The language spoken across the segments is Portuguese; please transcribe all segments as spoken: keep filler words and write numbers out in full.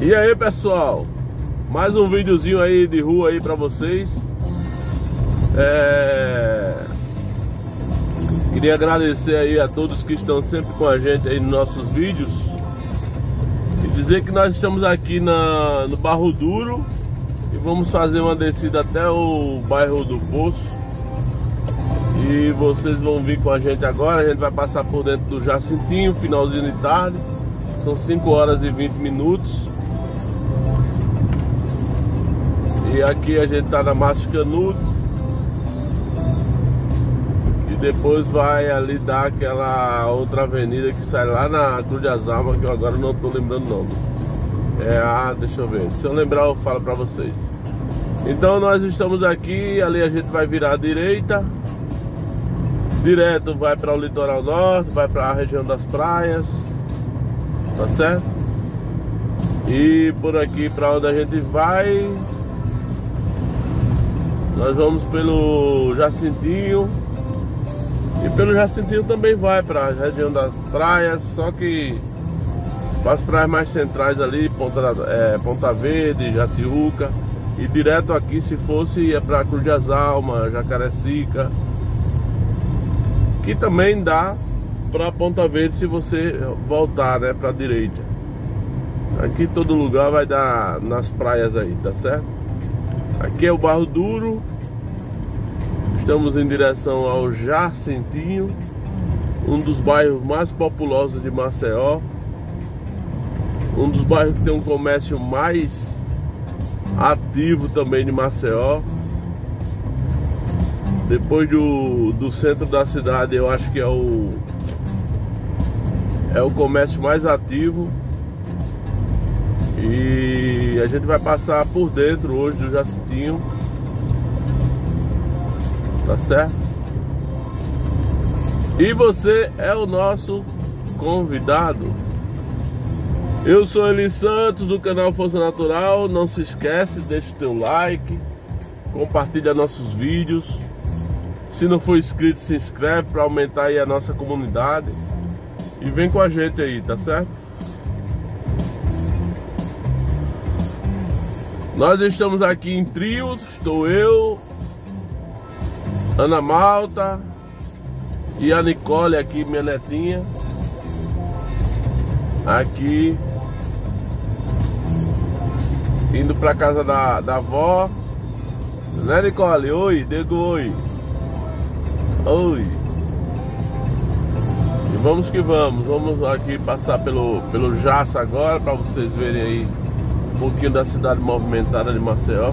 E aí, pessoal, mais um videozinho aí de rua aí pra vocês. é... Queria agradecer aí a todos que estão sempre com a gente aí nos nossos vídeos e dizer que nós estamos aqui na, no Barro Duro e vamos fazer uma descida até o bairro do Poço. E vocês vão vir com a gente agora. A gente vai passar por dentro do Jacintinho, finalzinho de tarde. São cinco horas e vinte minutos. E aqui a gente tá na Márcio Canudo. E depois vai ali dar aquela outra avenida que sai lá na Cruz das Almas, que eu agora não tô lembrando o nome. É a... deixa eu ver. Se eu lembrar eu falo pra vocês. Então nós estamos aqui. Ali a gente vai virar à direita. Direto vai para o litoral norte, vai para a região das praias, tá certo? E por aqui para onde a gente vai, nós vamos pelo Jacintinho. E pelo Jacintinho também vai para a região das praias, só que para as praias mais centrais ali, Ponta, é, Ponta Verde, Jatiuca. E direto aqui, se fosse, ia para Cruz das Almas, Jacarecica. Que também dá para Ponta Verde se você voltar, né, para a direita. Aqui todo lugar vai dar nas praias aí, tá certo? Aqui é o Barro Duro. Estamos em direção ao Jacintinho, um dos bairros mais populosos de Maceió. Um dos bairros que tem um comércio mais ativo também de Maceió. Depois do, do centro da cidade, eu acho que é o é o comércio mais ativo. E a gente vai passar por dentro hoje do Jacintinho, tá certo? E você é o nosso convidado. Eu sou Eli Santos, do canal Força Natural. Não se esquece, deixa o teu like, compartilha nossos vídeos. Se não for inscrito, se inscreve para aumentar aí a nossa comunidade. E vem com a gente aí, tá certo? Nós estamos aqui em trio. Estou eu, Ana Malta e a Nicole aqui, minha netinha. Aqui indo para casa da, da avó. Né, Nicole? Oi, digo oi. Oi. E vamos que vamos. Vamos aqui passar pelo, pelo Jaça agora, para vocês verem aí um pouquinho da cidade movimentada de Maceió.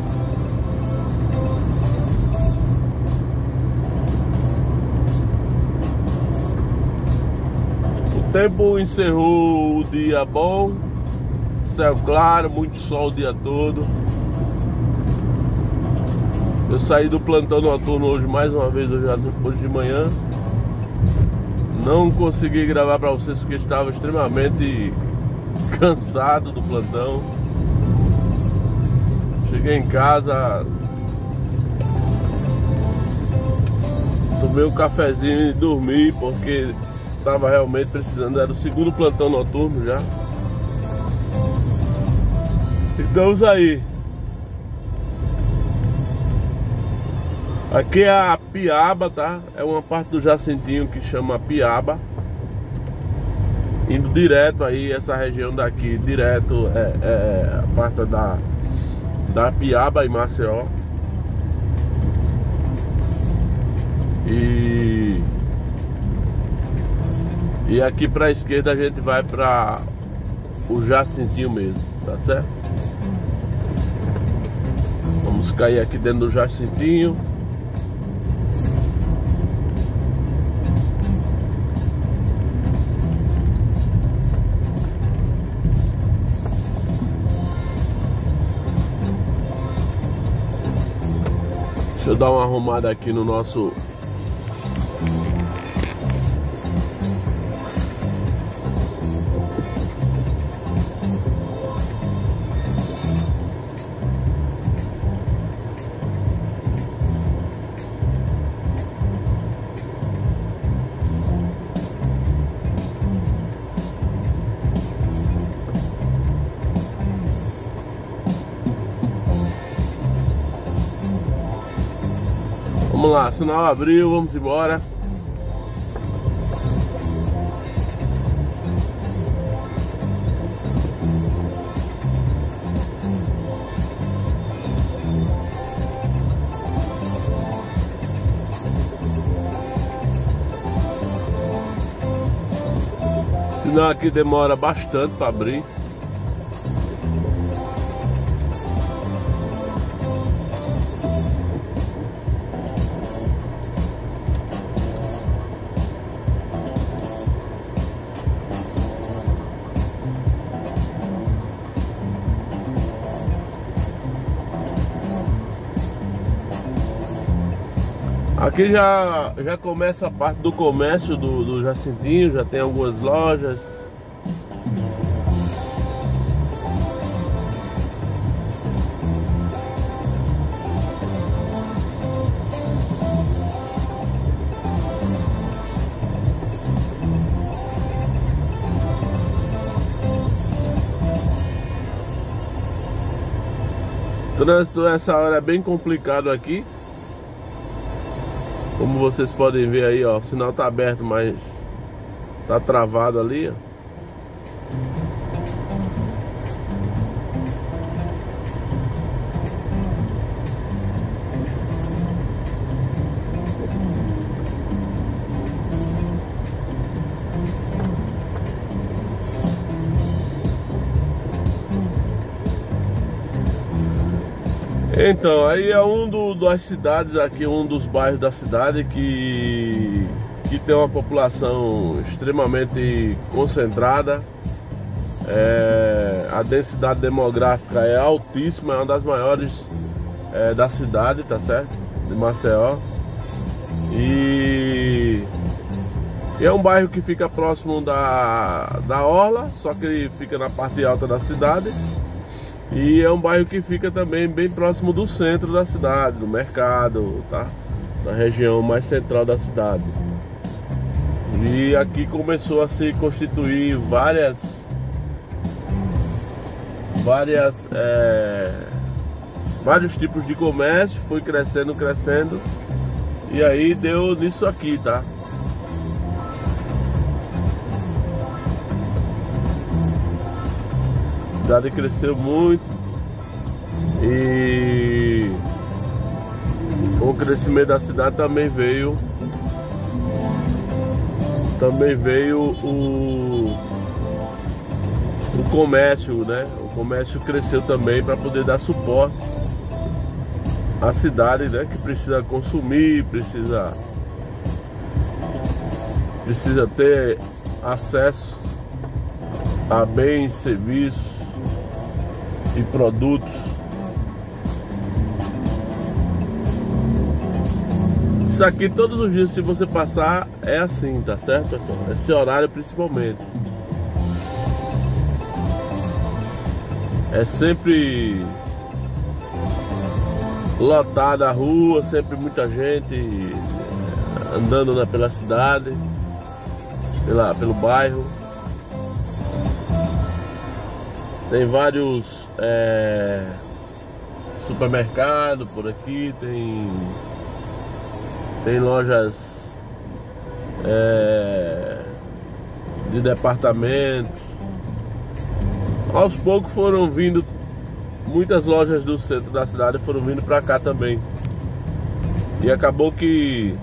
O tempo encerrou o dia bom, céu claro, muito sol o dia todo. Eu saí do plantão noturno hoje mais uma vez, hoje, hoje de manhã. Não consegui gravar para vocês porque estava extremamente cansado do plantão. Cheguei em casa, tomei um cafezinho e dormi porque estava realmente precisando. Era o segundo plantão noturno já. Estamos aí. Aqui é a Piaba, tá? É uma parte do Jacintinho que chama Piaba. Indo direto aí, essa região daqui, direto é, é a parte da, da Piaba e Maceió. E, e aqui pra esquerda a gente vai pra o Jacintinho mesmo, tá certo? Vamos cair aqui dentro do Jacintinho. Deixa eu dar uma arrumada aqui no nosso... Vamos lá, sinal abriu, vamos embora. Sinal aqui demora bastante para abrir. Aqui já, já começa a parte do comércio do, do Jacintinho, já tem algumas lojas. O trânsito nessa hora é bem complicado aqui. Como vocês podem ver aí, ó, o sinal tá aberto, mas tá travado ali, ó. Então, aí é um do, das cidades aqui, um dos bairros da cidade que, que tem uma população extremamente concentrada. É, a densidade demográfica é altíssima, é uma das maiores é, da cidade, tá certo? De Maceió. E, e é um bairro que fica próximo da, da orla, só que ele fica na parte alta da cidade. E é um bairro que fica também bem próximo do centro da cidade, do mercado, tá? Da região mais central da cidade. E aqui começou a se constituir várias várias é, vários tipos de comércio, foi crescendo, crescendo, e aí deu nisso aqui, tá? A cidade cresceu muito e com o crescimento da cidade também veio também veio o, o comércio, né? O comércio cresceu também para poder dar suporte à cidade, né? Que precisa consumir, precisa precisa ter acesso a bens, serviços e produtos. Isso aqui todos os dias, se você passar, é assim, tá certo, pessoal? Esse horário principalmente. É sempre lotada a rua, sempre muita gente andando né, pela cidade, pela, pelo bairro. Tem vários é, supermercados por aqui, tem, tem lojas é, de departamentos. Aos poucos foram vindo, muitas lojas do centro da cidade foram vindo para cá também. E acabou que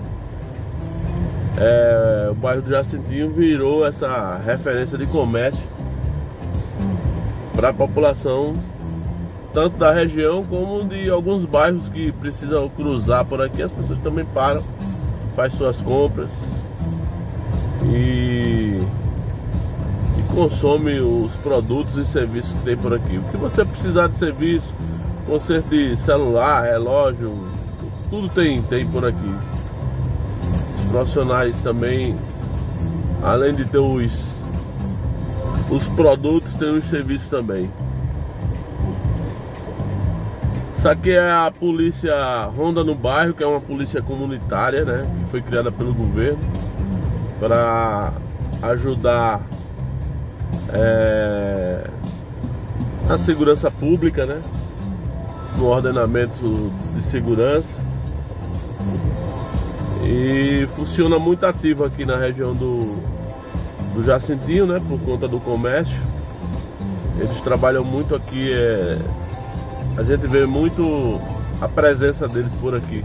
é, o bairro do Jacintinho virou essa referência de comércio para a população, tanto da região como de alguns bairros que precisam cruzar por aqui. As pessoas também param, faz suas compras e, e consome os produtos e serviços que tem por aqui. O que você precisar de serviço, conserto de celular, relógio, tudo tem, tem por aqui. Os profissionais também, além de ter os Os produtos, tem os serviços também. Isso aqui é a polícia Ronda no Bairro, que é uma polícia comunitária, né? Que foi criada pelo governo para ajudar é, a segurança pública, né? No ordenamento de segurança. E funciona muito ativo aqui na região do, do Jacintinho, né? Por conta do comércio. Eles trabalham muito aqui, é, a gente vê muito a presença deles por aqui.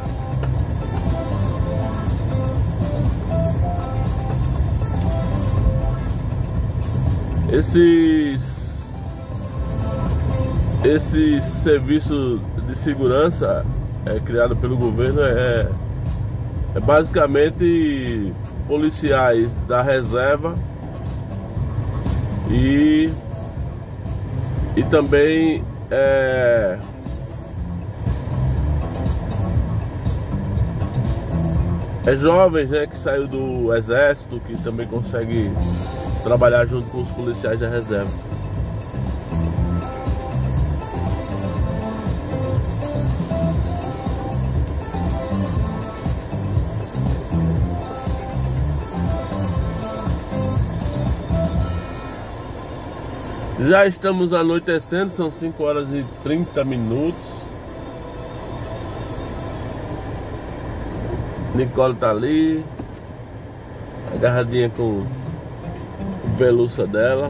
Esses, esse serviço de segurança é criado pelo governo é, é basicamente policiais da reserva e, e também é, é jovens, né, que saiu do exército, que também consegue trabalhar junto com os policiais da reserva. Já estamos anoitecendo, são cinco horas e trinta minutos. Nicole tá ali, agarradinha com pelúcia dela.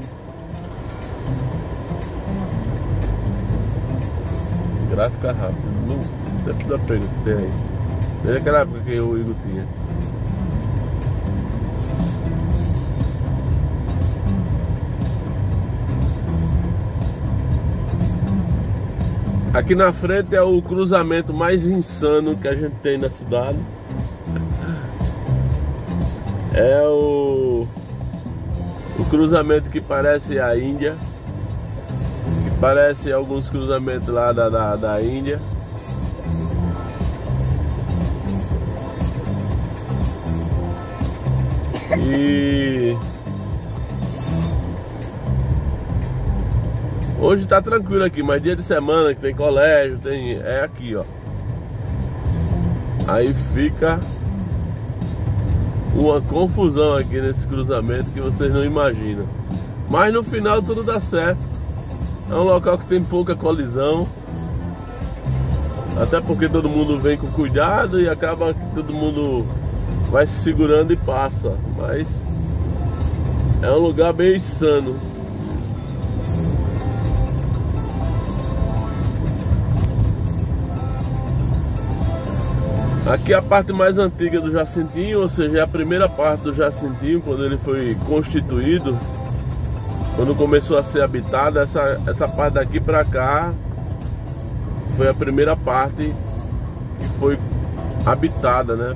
Gráfica rápida, no tempo da pega que tem aí. Desde aquela época que o Igor tinha. Aqui na frente é o cruzamento mais insano que a gente tem na cidade. É o O cruzamento que parece a Índia, que parece alguns cruzamentos lá da, da, da Índia. E hoje tá tranquilo aqui, mas dia de semana que tem colégio, tem é aqui, ó. Aí fica uma confusão aqui nesse cruzamento que vocês não imaginam. Mas no final tudo dá certo. É um local que tem pouca colisão. Até porque todo mundo vem com cuidado e acaba que todo mundo vai se segurando e passa. Mas é um lugar bem insano. Aqui é a parte mais antiga do Jacintinho, ou seja, é a primeira parte do Jacintinho, quando ele foi constituído, quando começou a ser habitado. Essa, essa parte daqui pra cá foi a primeira parte que foi habitada, né?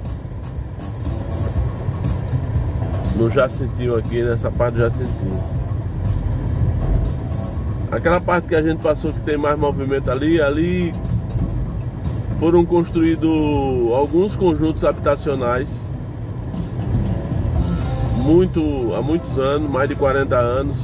No Jacintinho aqui, nessa parte do Jacintinho. Aquela parte que a gente passou que tem mais movimento ali, ali foram construídos alguns conjuntos habitacionais muito, há muitos anos, mais de quarenta anos.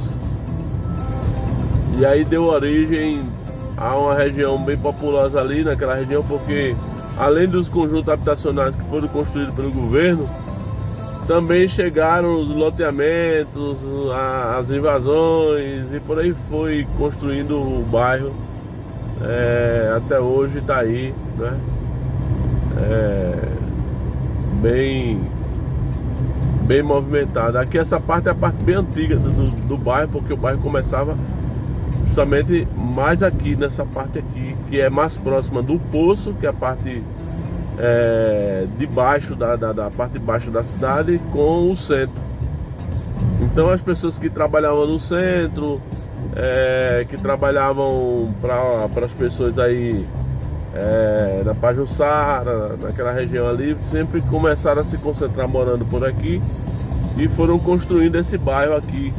E aí deu origem a uma região bem populosa ali naquela região, porque além dos conjuntos habitacionais que foram construídos pelo governo, também chegaram os loteamentos, as invasões e por aí foi construindo o bairro. É, até hoje está aí, né? É, bem, bem movimentado. Aqui essa parte é a parte bem antiga do, do bairro, porque o bairro começava justamente mais aqui, nessa parte aqui, que é mais próxima do Poço, que é a parte é, de baixo da, da, da parte de baixo da cidade, com o centro. Então as pessoas que trabalhavam no centro, É, que trabalhavam para as pessoas aí é, na Pajuçara, naquela região ali, sempre começaram a se concentrar morando por aqui e foram construindo esse bairro aqui.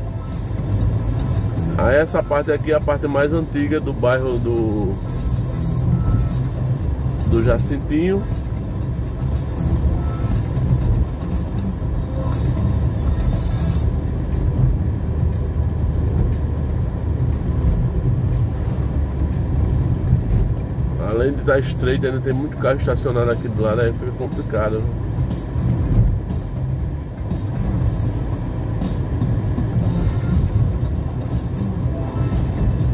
Aí essa parte aqui é a parte mais antiga do bairro do, do Jacintinho. Além de estar estreito, ainda tem muito carro estacionado aqui do lado, aí fica complicado.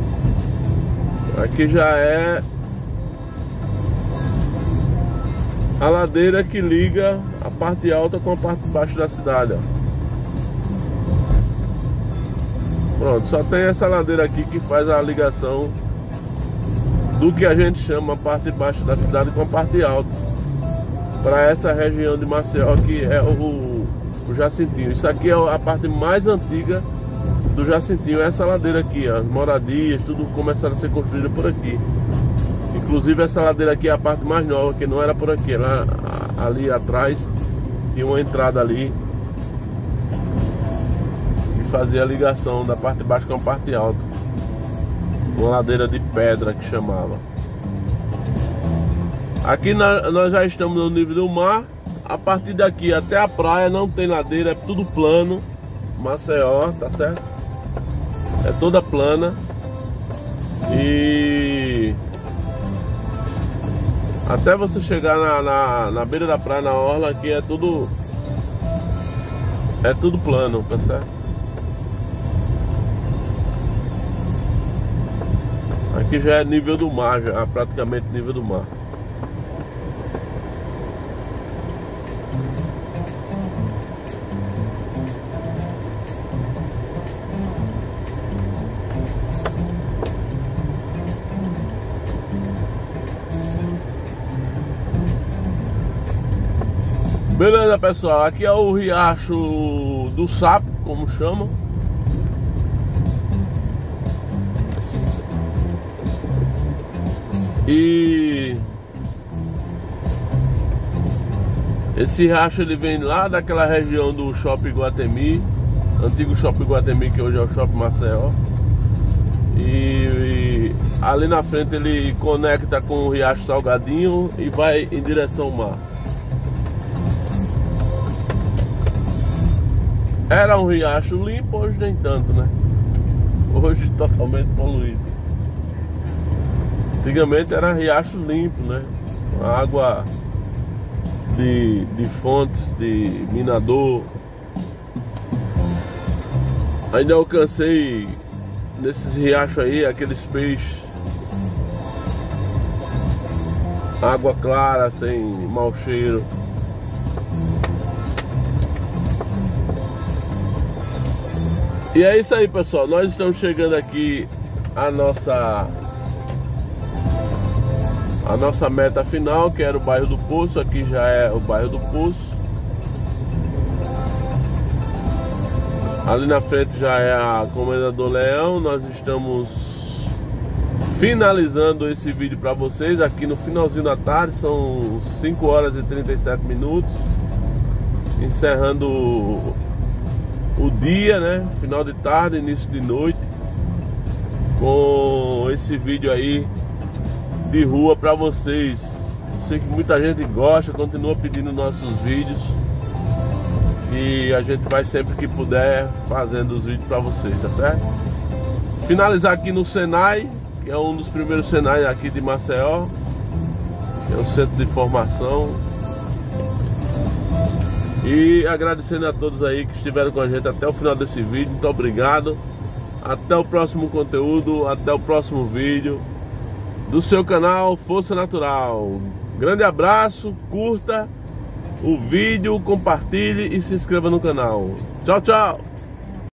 Aqui já é a ladeira que liga a parte alta com a parte baixa da cidade, ó. Pronto, só tem essa ladeira aqui que faz a ligação do que a gente chama a parte baixa da cidade com a parte alta, para essa região de Maceió, que é o, o Jacintinho. Isso aqui é a parte mais antiga do Jacintinho, essa ladeira aqui, ó. As moradias, tudo começaram a ser construído por aqui. Inclusive essa ladeira aqui é a parte mais nova, que não era por aqui. Lá, ali atrás tinha uma entrada ali e fazia a ligação da parte baixa com a parte alta. Uma ladeira de pedra que chamava. Aqui na, nós já estamos no nível do mar. A partir daqui até a praia não tem ladeira, é tudo plano. Maceió, tá certo? É toda plana. E até você chegar na, na, na beira da praia, na orla, aqui é tudo É tudo plano, tá certo? Aqui já é nível do mar, já praticamente nível do mar. Beleza, pessoal, aqui é o Riacho do Sapo, como chamam. E esse riacho ele vem lá daquela região do Shopping Iguatemi, antigo Shopping Iguatemi, que hoje é o Shopping Maceió. E, e ali na frente ele conecta com o Riacho Salgadinho e vai em direção ao mar. Era um riacho limpo, hoje nem tanto, né? Hoje totalmente poluído. Antigamente era riacho limpo, né? Água de, de fontes, de minador. Ainda alcancei nesses riachos aí aqueles peixes, água clara, sem mau cheiro. E é isso aí, pessoal, nós estamos chegando aqui a nossa a nossa meta final, que era o bairro do Poço. Aqui já é o bairro do Poço. Ali na frente já é a Comendador Leão. Nós estamos finalizando esse vídeo para vocês aqui no finalzinho da tarde. São cinco horas e trinta e sete minutos, encerrando o dia, né? Final de tarde, início de noite, com esse vídeo aí de rua para vocês. Sei que muita gente gosta, continua pedindo nossos vídeos e a gente vai sempre que puder fazendo os vídeos para vocês, tá certo? Finalizar aqui no Senai, que é um dos primeiros Senai aqui de Maceió, que é o centro de formação. E agradecendo a todos aí que estiveram com a gente até o final desse vídeo. Muito obrigado. Até o próximo conteúdo, até o próximo vídeo do seu canal Força Natural. Grande abraço, curta o vídeo, compartilhe e se inscreva no canal. Tchau, tchau!